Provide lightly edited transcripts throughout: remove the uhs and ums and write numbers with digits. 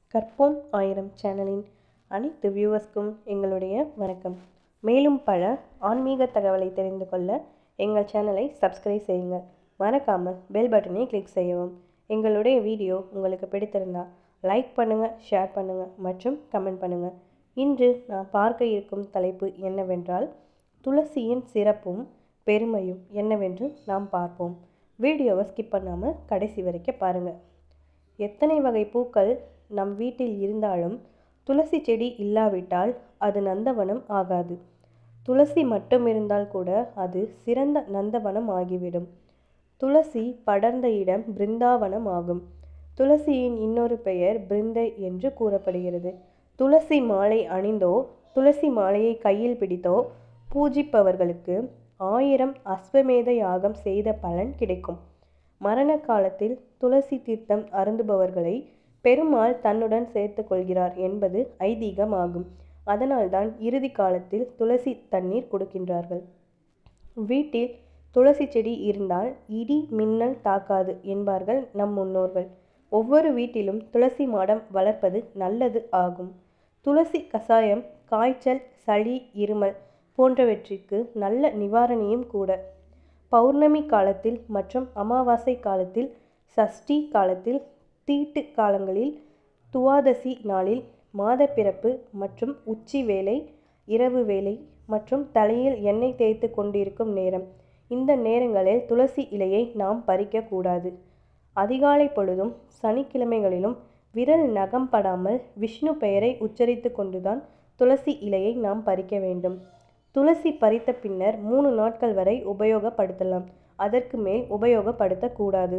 கற்போம் ஆயிரம் சேனலின் அனைத்து வியூவர்ஸ்க்கும் எங்களுடைய வணக்கம். மேலும் பல ஆன்மீக தகவலை தெரிந்து கொள்ள எங்கள் சேனலை சப்ஸ்கிரைப் செய்யுங்கள். மறக்காமல் பெல் பட்டனை கிளிக் செய்யவும். எங்களுடைய வீடியோ உங்களுக்கு பிடித்திருந்தால் லைக் பண்ணுங்கள், ஷேர் பண்ணுங்கள் மற்றும் கமெண்ட் பண்ணுங்கள். இன்று நான் பார்க்க இருக்கும் தலைப்பு என்னவென்றால், துளசியின் சிறப்பும் பெருமையும் என்னவென்று நாம் பார்ப்போம். வீடியோவை ஸ்கிப் பண்ணாமல் கடைசி வரைக்கும் பாருங்கள். எத்தனை வகை பூக்கள் நம் வீட்டில் இருந்தாலும் துளசி செடி இல்லாவிட்டால் அது நந்தவனம் ஆகாது. துளசி மட்டும் இருந்தால் கூட அது சிறந்த நந்தவனம் ஆகிவிடும். துளசி படர்ந்த இடம் பிருந்தாவனம் ஆகும். துளசியின் இன்னொரு பெயர் பிருந்தை என்று கூறப்படுகிறது. துளசி மாலை அணிந்தோ துளசி மாலையை கையில் பிடித்தோ பூஜிப்பவர்களுக்கு 1000 அஸ்வமேத யாகம் செய்த பலன் கிடைக்கும். மரண காலத்தில் துளசி தீர்த்தம் அருந்துபவர்களை பெருமாள் தன்னுடன் சேர்த்து கொள்கிறார் என்பது ஐதீகமாகும். அதனால்தான் இறுதி காலத்தில் துளசி தண்ணீர் கொடுக்கின்றார்கள். வீட்டில் துளசி செடி இருந்தால் இடி மின்னல் தாக்காது என்பார்கள் நம் முன்னோர்கள். ஒவ்வொரு வீட்டிலும் துளசி மாடம் வளர்ப்பது நல்லது ஆகும். துளசி கசாயம் காய்ச்சல், சளி, இருமல் போன்றவற்றிற்கு நல்ல நிவாரணியும் கூட. பௌர்ணமி காலத்தில் மற்றும் அமாவாசை காலத்தில், சஷ்டி காலத்தில், தீட்டு காலங்களில், துவாதசி நாளில், மாதப்பிறப்பு மற்றும் உச்சி வேளை, இரவு வேளை மற்றும் தலையில் எண்ணெய் தேய்த்து கொண்டிருக்கும் நேரம், இந்த நேரங்களில் துளசி இலையை நாம் பறிக்கக்கூடாது. அதிகாலை பொழுதும் சனிக்கிழமைகளிலும் விரல் நகம் படாமல் விஷ்ணு பெயரை உச்சரித்து கொண்டுதான் துளசி இலையை நாம் பறிக்க வேண்டும். துளசி பறித்த பின்னர் 3 நாட்கள் வரை உபயோகப்படுத்தலாம். அதற்கு மேல் உபயோகப்படுத்தக்கூடாது.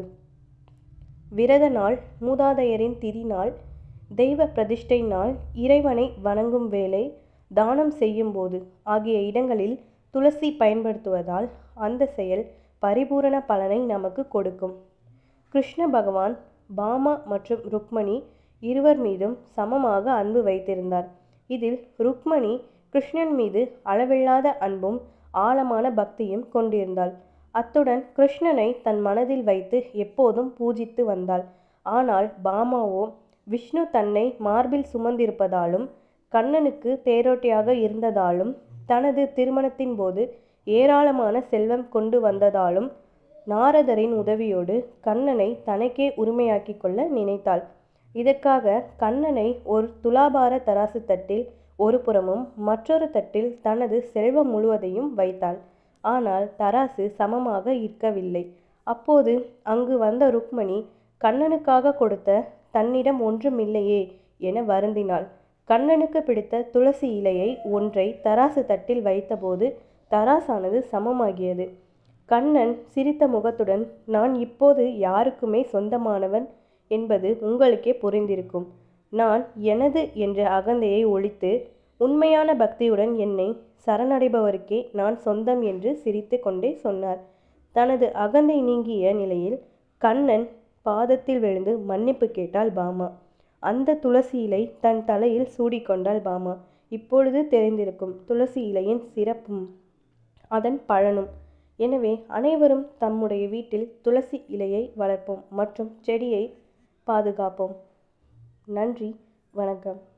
விரத நாள், மூதாதையரின் திதி நாள், தெய்வ பிரதிஷ்டை நாள், இறைவனை வணங்கும் வேளை, தானம் செய்யும் போது ஆகிய இடங்களில் துளசி பயன்படுத்துவதால் அந்த செயல் பரிபூரண பலனை நமக்கு கொடுக்கும். கிருஷ்ண பகவான் பாமா மற்றும் ருக்மணி இருவர் மீதும் சமமாக அன்பு வைத்திருந்தார். இதில் ருக்மணி கிருஷ்ணன் மீது அளவில்லாத அன்பும் ஆழமான பக்தியும் கொண்டிருந்தாள். அத்துடன் கிருஷ்ணனை தன் மனதில் வைத்து எப்போதும் பூஜித்து வந்தாள். ஆனால் பாமாவோ விஷ்ணு தன்னை மார்பில் சுமந்திருப்பதாலும் கண்ணனுக்கு தேரோட்டியாக இருந்ததாலும் தனது திருமணத்தின் போது ஏராளமான செல்வம் கொண்டு வந்ததாலும் நாரதரின் உதவியோடு கண்ணனை தனக்கே உரிமையாக்கி கொள்ள நினைத்தாள். இதற்காக கண்ணனை ஒரு துலாபார தராசு தட்டில் ஒரு புறமும் மற்றொரு தட்டில் தனது செல்வம் முழுவதையும் வைத்தாள். ஆனால் தராசு சமமாக இருக்கவில்லை. அப்போது அங்கு வந்த ருக்மணி கண்ணனுக்காக கொடுத்த தன்னிடம் ஒன்றுமில்லையே என வருந்தினாள். கண்ணனுக்கு பிடித்த துளசி இலையை ஒன்றை தராசு தட்டில் வைத்தபோது தராசானது சமமாகியது. கண்ணன் சிரித்த முகத்துடன், நான் இப்போது யாருக்குமே சொந்தமானவன் என்பது உங்களுக்கே புரிந்திருக்கும். நான் எனது என்ற அகந்தையை ஒழித்து உண்மையான பக்தியுடன் என்னை சரணடைபவருக்கே நான் சொந்தம் என்று சிரித்து கொண்டே சொன்னார். தனது அகந்தை நீங்கிய நிலையில் கண்ணன் பாதத்தில் விழுந்து மன்னிப்பு கேட்டாள் பாமா. அந்த துளசி இலை தன் தலையில் சூடிக்கொண்டாள் பாமா. இப்பொழுது தெரிந்திருக்கும் துளசி இலையின் சிறப்பும் அதன் பலனும். எனவே அனைவரும் தம்முடைய வீட்டில் துளசி இலையை வளர்ப்போம் மற்றும் செடியை பாதுகாப்போம். நன்றி, வணக்கம்.